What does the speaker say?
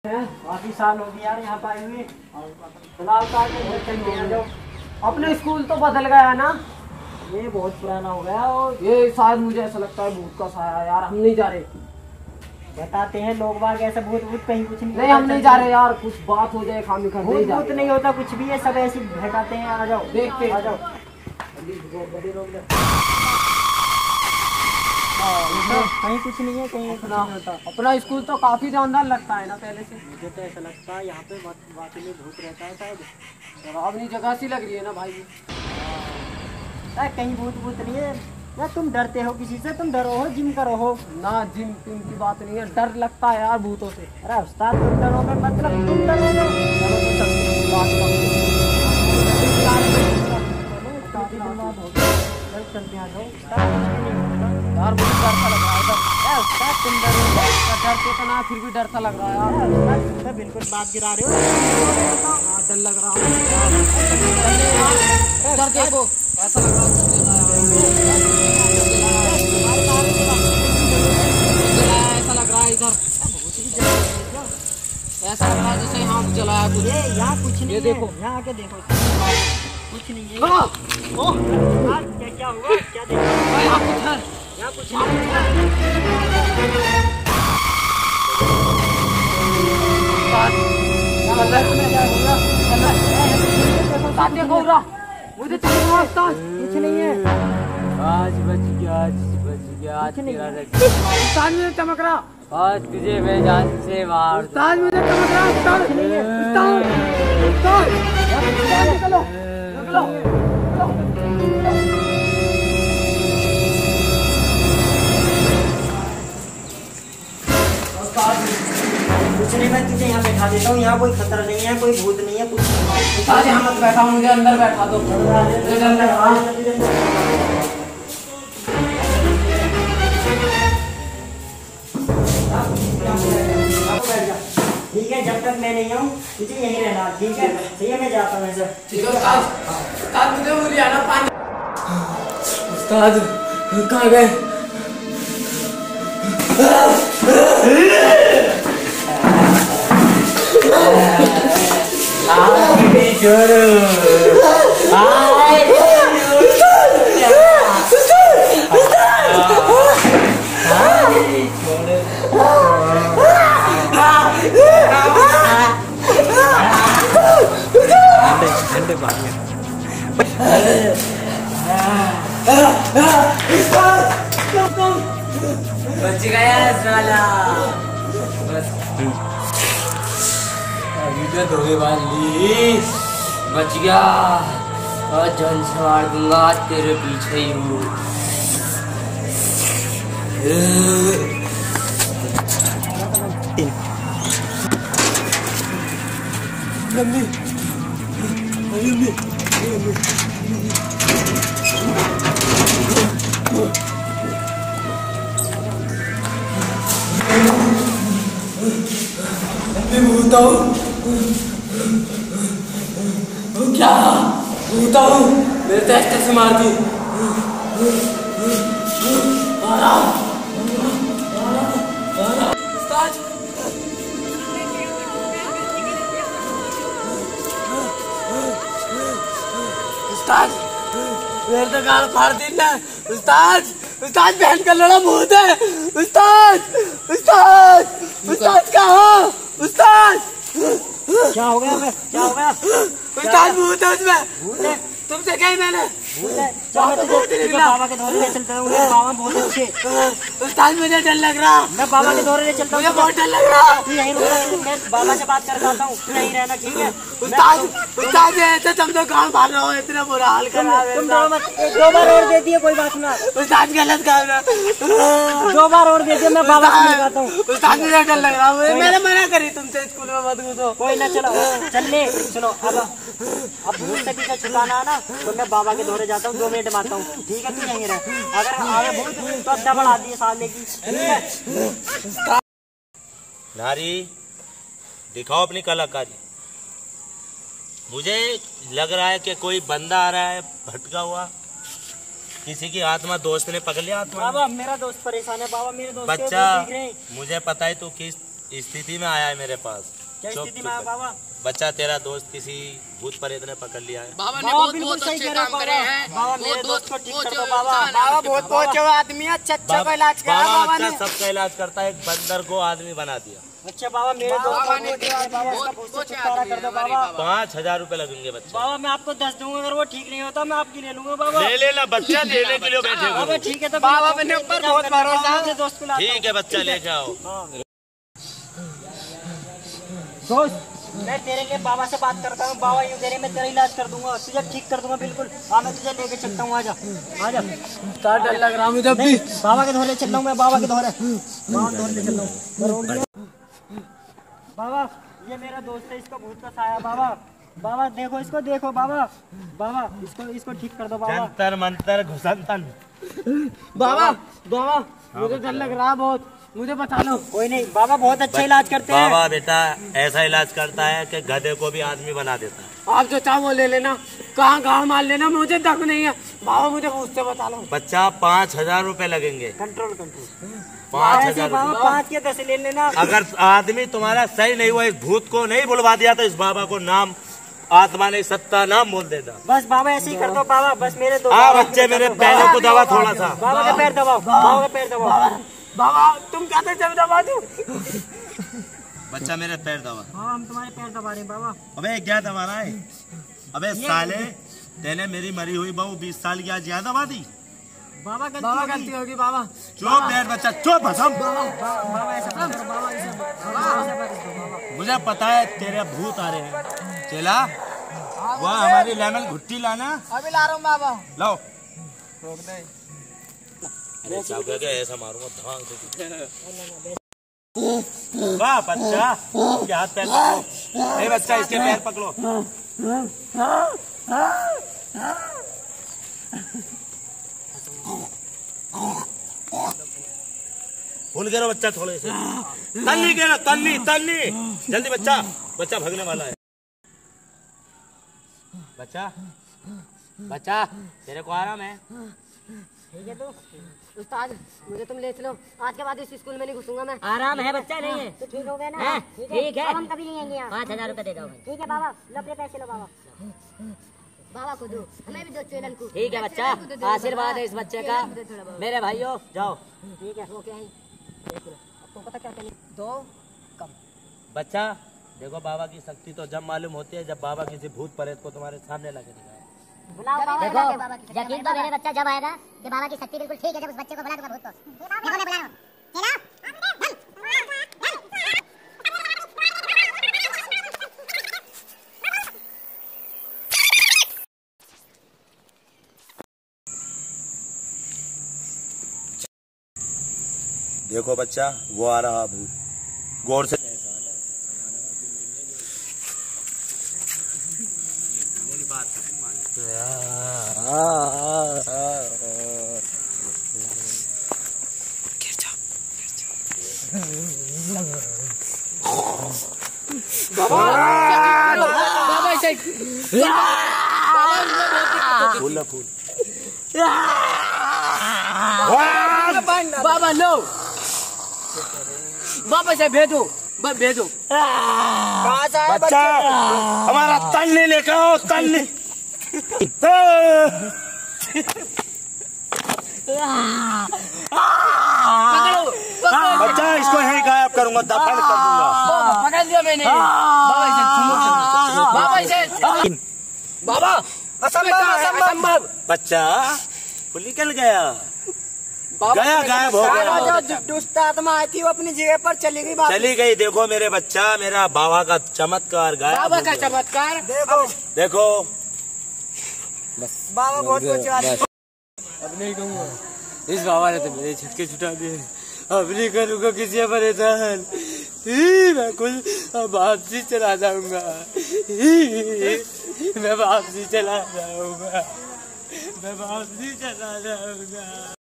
काफी साल हो गए यार यहाँ पे आए हुए। फिलहाल तो अपने स्कूल तो बदल गया ना, ये बहुत पुराना हो गया। और ये शायद मुझे ऐसा लगता है भूत का साया। यार हम नहीं जा रहे। बताते हैं लोग बाग ऐसा भूत भूत कहीं कुछ नहीं। नहीं हम नहीं जा रहे यार, कुछ बात हो जाए खामी खा। भूत भूत नहीं होता कुछ भी है, सब ऐसे भटकाते हैं। आ जाओ देखते आ जाओ। कहीं कुछ नहीं है, कहीं कुछ नहीं होता। अपना स्कूल तो काफी जानदार लगता है ना पहले से। मुझे तो ऐसा लगता है यहाँ पे वाकई में भूत रहता है शायद। डरावनी जगह सी लग रही है ना भाई। कहीं भूत भूत नहीं है ना। तुम डरते हो किसी से? तुम डरो हो, जिम करो हो ना। जिम टिम की बात नहीं है, डर लगता है यार भूतों से। अरे उस्ताद तुम डरो में मतलब तुम डरो में। चलो तो चलते हैं, बात करते हैं। चलते आ जाओ। यार मुझे डर सा लग रहा है इधर। उस्ताद तुम डरो। डरते तो ना, फिर भी डर सा लग रहा है यार। बिल्कुल बात गिरा रहे हो। हाँ डर लग रहा है इधर। देखो ऐसा लग रहा है, ऐसा लग रहा है इधर। ऐसा लग रहा है जैसे यहाँ जलाया कुछ। ये यहाँ कुछ नहीं ये है। देखो, यहाँ आके देखो, कुछ नहीं है। क्या हुआ? क्या देखो? यहाँ कुछ है। यहाँ कुछ नहीं है। मुझे कुछ नहीं है। आज बच गया, आज बच गया, आज तेरा उस्ताद मुझे चमक रहा। आज तुझे मैं जान से मार दूं। उस्ताद मुझे चमक रहा। उस्ताद नहीं है। उस्ताद निकलो निकलो। कुछ नहीं, मैं तुझे यहाँ बैठा देता हूँ। यहाँ कोई खतरा नहीं है, कोई भूत नहीं है, कुछ नहीं। आज यहाँ मत बैठा, मुझे अंदर बैठा दो। ठीक है, जब तक मैं नहीं आऊँ तुझे यहीं रहना। ठीक है, सही है, मैं जाता हूँ सर। ठीक है उस्ताद। उस्ताद मुझे वो लिया ना पानी। उस्ताद कहाँ गए? बच गया साला। बस अभी तो धोखेबाज ली। बच गया और जान से मार दूंगा, तेरे पीछे ही हूँ। क्या भूता हूँ? मेरे टेस्ट से मार दी। उस्ताद मेरे तो गाल फाड़ दी ना। उस्ताद उस्ताद बहन का लड़ा भूत है। उस्ताद उस्ताद उस्ताद कहाँ? उस्ताद क्या हो गया? मैं क्या हो गया? उस्ताद भूत है उसमें। तुमसे कही मैंने। बाबा के दौरे ले चलता हूँ। बाबा बहुत अच्छे। उस्ताद मुझे डर लग रहा। मैं बाबा के दौरे ले चलता हूँ। मुझे बहुत डर लग रहा। तू यहीं रुक, मैं बाबा से बात कर पाता हूँ। तू यहीं रहना, ठीक है? उस्ताद उस्ताद ऐसे तुम तो गाँव भाग रहे हो, इतना बुरा हाल कर रहा है। तुम दो मत, दो बार और दे दिए, कोई बात ना। उस्ताद गलत काम रहा। दो बार और दे दिए, मैं बाबा से मिलवाता हूँ। उस्ताद मुझे डर लग रहा है। मैंने मना करी तुमसे स्कूल में मत घुसो। कोई ना, चलो चल ले। सुनो, अब भूत से पीछे छुड़ाना है ना, तो मैं बाबा के दौरे जाता हूँ। 2 मिनट मारता हूँ, ठीक है? तू यहीं रह। अगर आगे भूत तो अच्छा बढ़ा दिए साले की, ठीक है? नारी दिखाओ अपनी कलाकारी। मुझे लग रहा है कि कोई बंदा आ रहा है भटका हुआ, किसी की आत्मा, दोस्त ने पकड़ लिया आत्मा। बाबा मेरा दोस्त परेशान है। बाबा मेरे दोस्त बच्चा मुझे पता है तू किस स्थिति में आया है मेरे पास। क्या चुप स्थिति चुप में आया बैठ। बाबा? बच्चा तेरा दोस्त किसी भूत प्रेत ने पकड़ लिया है। बाबा ने बाबा बहुत बिल्कुल बहुत सही अच्छे कह रहे हो काम करे हैं। बाबा मेरे दोस्त को ठीक कर दो बाबा। बाबा बहुत पहुंचे हुए आदमी है, अच्छा का इलाज करा बाबा बाबा ने। बच्चा सबका इलाज करता है, एक बंदर को आदमी बना दिया। अच्छा बाबा मेरे दोस्त बाबा को ने ठीक कर दो बाबा, इसका भूत से छुटकारा कर दो बाबा। 5,000 रुपए लगेंगे बच्चा। बाबा मैं आपको 10 दूंगा, अगर वो ठीक नहीं होता मैं आपकी ले लूंगा बाबा। ले लेना बच्चा, लेने के लिए बैठे बाबा हो। ठीक है तो बाबा मेरे ऊपर बहुत भरोसा है। अपने दोस्त को लाता हूं। ठीक है बच्चा लेके आओ। दोस्त मैं तेरे लिए बाबा से बात करता हूँ, बाबा यूँ कह रहे मैं तेरा इलाज कर दूंगा, तुझे ठीक कर दूंगा बिल्कुल। हाँ मैं तुझे लेके चलता हूँ, आजा आजा। क्या डर लग रहा मुझे अभी। बाबा के धोरे चल रहा हूँ मैं, बाबा के धोरे ले चल रहा हूँ। बाबा ये मेरा दोस्त है, इसको भूत का साया बाबा। बाबा देखो इसको, देखो बाबा, बाबा इसको ठीक कर दो बाबा। जंतर मंतर घुसंतन। बाबा बाबा मुझे डर लग रहा बहुत, मुझे बता लो। कोई नहीं बाबा, बहुत अच्छा इलाज करते हैं। बाबा बेटा ऐसा इलाज करता है कि गधे को भी आदमी बना देता है। आप जो चाहो वो ले लेना, कहाँ गाँव मार लेना, मुझे तक नहीं है। बाबा मुझे पूछते बता लो। बच्चा 5,000 रुपए लगेंगे। कंट्रोल 5,000 बाबा, रुपए। 5 के 10 ले लेना। अगर आदमी तुम्हारा सही नहीं हुआ, इस भूत को नहीं बुलवा दिया तो इस बाबा को नाम आत्मा ने सत्ता नाम बोल देता। बस बाबा ऐसे ही कर दो बाबा, बस मेरे दो। हाँ बच्चे मेरे पैरों को दबा थोड़ा सा। बाबा के पैर दबाओ, बाबा के पैर दबाओ। बाबा तुम कहते जब दबा दो। बच्चा मेरे पैर दबा। हाँ हम तुम्हारे पैर दबा रहे हैं बाबा। अबे क्या दबा रहा है? अबे साले तेने मेरी मरी हुई बहू 20 साल की आज ज्यादा दबा दी। बाबा बाबा गलती होगी बाबा। चुप बैठ बच्चा, चुप भसम। बाबा ऐसा मत करो, बाबा ऐसा मत करो, बाबा। मुझे पता है तेरे भूत आ रहे हैं। चला वह हमारी लेमन घुट्टी लाना। अभी ला रहा हूँ बाबा। लो रोक दे। ऐसा मारूंगा धांग से। वाह बच्चा, इसके हाथ पैर पकड़ो। ए बच्चा इसके पैर पकड़ो। भूल गया बच्चा थोड़े से। तन्नी कह रहा, तन्नी तन्नी जल्दी बच्चा, बच्चा भागने वाला है। बच्चा बच्चा तेरे को आराम है? ठीक है तो उस्ताद मुझे तुम ले चलो, आज के बाद इस स्कूल में नहीं घुसूंगा मैं। आराम है बच्चा, नहीं है तो ठीक हो गया ना? हाँ, ठीक है। अब हम कभी नहीं आएंगे यहाँ। 5,000 रुपए दे दो भाई। ठीक है बाबा, लो अपने पैसे लो बाबा। बाबा को दो, हमें भी दो चेलन को। ठीक है बच्चा, आशीर्वाद है इस बच्चे का। मेरे भाइयों जाओ। ठीक है, वो क्या है देख लो। अब तो पता क्या करनी, दो कम। बच्चा देखो, बाबा की शक्ति तो जब मालूम होती है जब बाबा किसी भूत प्रेत को तुम्हारे सामने लगे दिखाए। बुलाओ बाबा। देखो यकीन तो मेरे बच्चा जब आएगा कि बाबा की शक्ति बिल्कुल ठीक है, जब उस बच्चे को बुला दूंगा भूत को। देखो मैं बुला रहा हूं। चलो देखो बच्चा, वो आ रहा भूत, गौर से। बाबा ऐसे फूल फूल। बाबा लो, बाबा से भेजो, भेजो। बच्चा हमारा तन्नी लेकर आओ, तन्नी। बच्चा इसको यहीं गायब करूंगा, दफन कर दूंगा। पकड़ दिया मैंने। बाबा इसे बाबा इसे बाबा असंभव। बच्चा वो निकल गया, गया गायब हो गया। जो दुष्ट आत्मा आई थी वो अपनी जगह पर चली गई। चली गई। देखो मेरे बच्चा, मेरा बाबा का चमत्कार गायब बाबा हो का गया। चमत्कार देखो बाबा बहुत कुछ। अब नहीं कहूँगा, इस बाबा ने तो मेरे झटके छुटा दिए। अब नहीं करूँगा किसी परेशान। मैं कुछ अब वापसी चला जाऊंगा। मैं वापसी चला जाऊंगा।